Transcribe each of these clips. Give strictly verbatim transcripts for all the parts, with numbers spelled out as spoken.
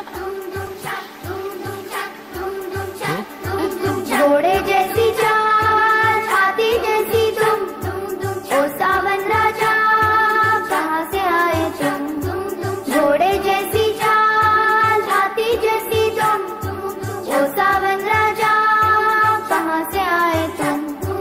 घोड़े जैसी चाल, हाथी जैसी तुम, ओ सावन राजा कहाँ से आए तुम। घोड़े जैसी चाल, हाथी जैसी तुम, ओ सावन राजा कहाँ से आए तुम।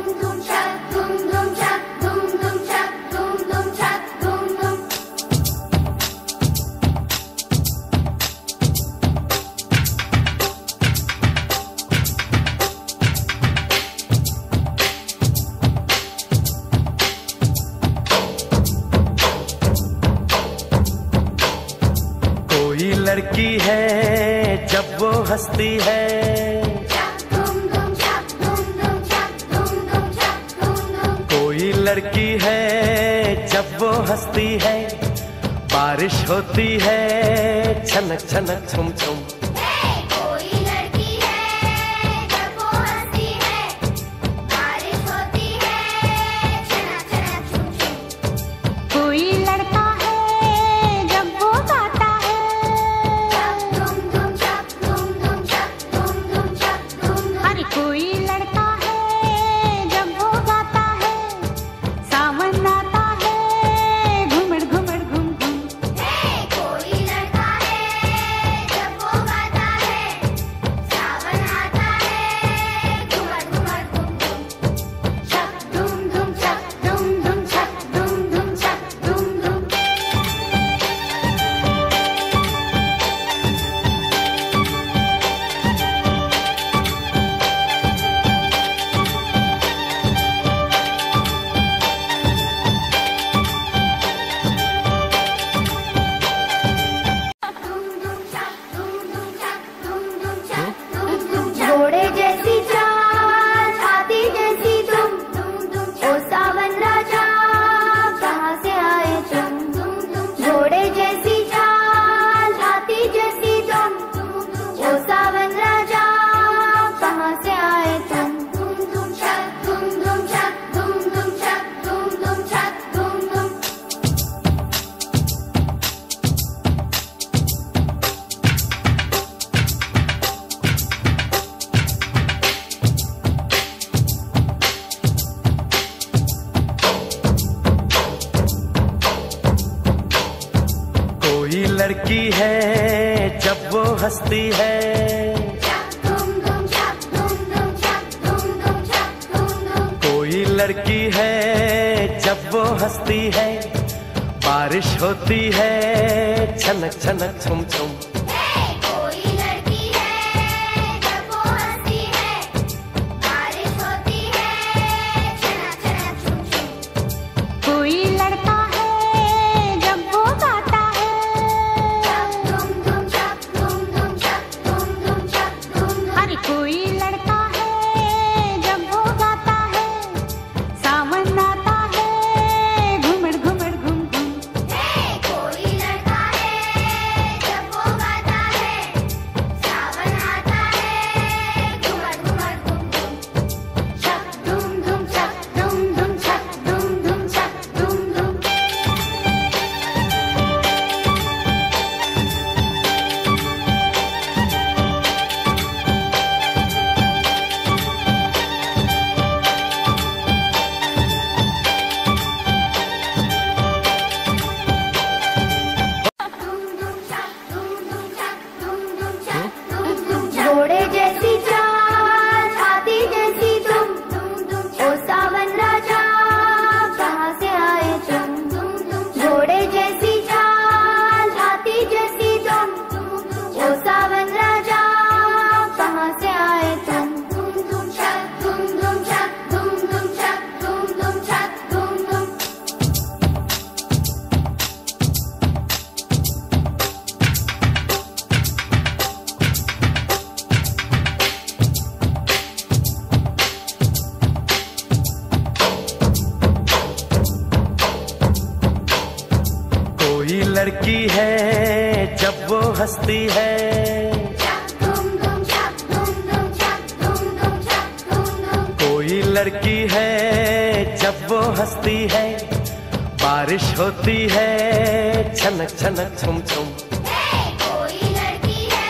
कोई लड़की है जब वो हंसती है, कोई लड़की है जब वो हंसती है, बारिश होती है छनक छनक छुम छुम। घोड़े जैसी चाल, हाथी जैसी तुम, ओ सावन राजा कहाँ से आए तुम। घोड़े जैसी चाल, हाथी जैसी तुम, ओ सावन राजा कहाँ से आए तुम। कोई लड़की है जब वो हंसती है, कोई लड़की है जब वो हंसती है, बारिश होती है छनक छनक छुम छुम। घोड़े जैसी चाल, हाथी जैसी तुम, ओ सावन राजा कहाँ से आए तुम। घोड़े जैसी चाल, हाथी जैसी तुम, ओ सावन राजा कहाँ से आए तुम। कोई लड़की है जब वो हंसती है, कोई लड़की है जब वो हंसती है, बारिश होती है छनक छनक छुम छुम। कोई लड़की है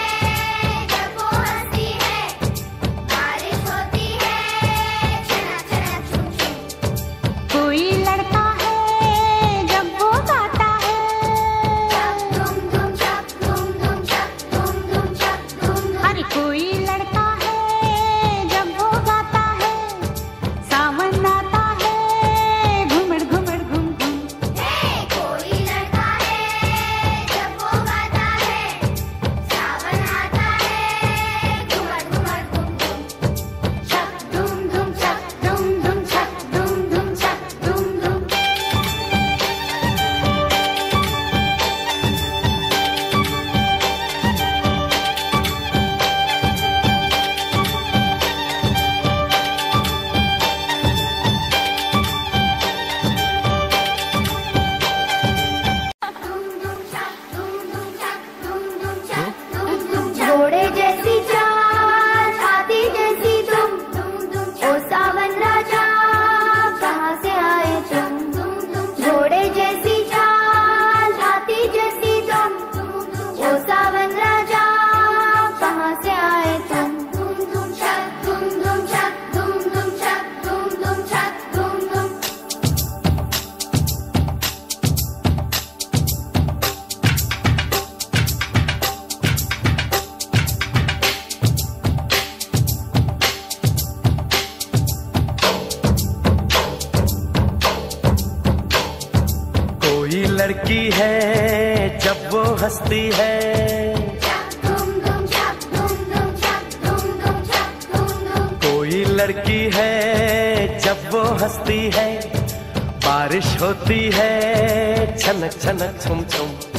लड़की है जब वो हंसती है, कोई लड़की है जब वो हंसती है, बारिश होती है छनक छनक छुम छुम।